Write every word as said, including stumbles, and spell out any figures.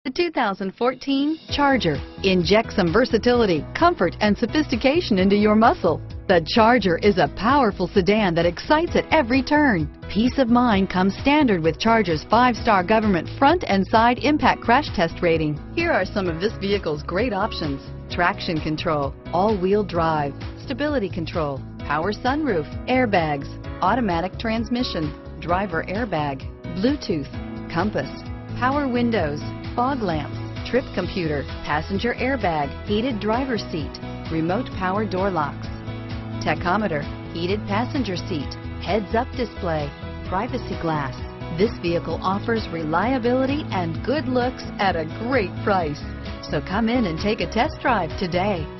The two thousand fourteen Charger. Inject some versatility, comfort, and sophistication into your muscle. The Charger is a powerful sedan that excites at every turn. Peace of mind comes standard with Charger's five-star government front and side impact crash test rating. Here are some of this vehicle's great options: traction control, all-wheel drive, stability control, power sunroof, airbags, automatic transmission, driver airbag, Bluetooth, compass, power windows, fog lamps, trip computer, passenger airbag, heated driver's seat, remote power door locks, tachometer, heated passenger seat, heads-up display, privacy glass. This vehicle offers reliability and good looks at a great price. So come in and take a test drive today.